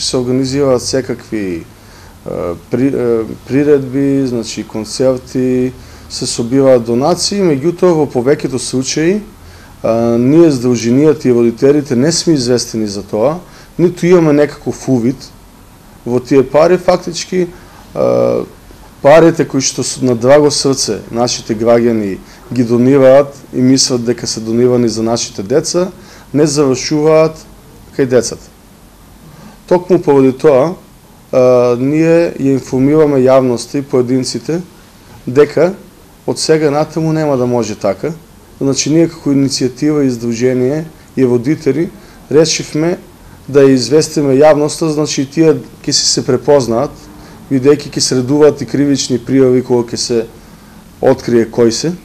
се организираат секакви приредби, значи концерти, се собираат донации, меѓутоа во повеќето случаи ние здруженијата и родителите не сме известени за тоа, ниту имаме некаков увид во тие пари. Фактички парите кои што на драго срце нашите граѓани ги донираат и мислат дека се донирани за нашите деца, не завршуваат кај децата. Токму поради тоа, ние ја информираме јавноста и поединците дека од сега натаму нема да може така. Значи, ние како иницијатива и издружение и родители решивме да ја известиме јавноста, значи тие ќе се препознаат, бидејќи ќе се редуваат и кривични пријави кога ќе се открие кој се.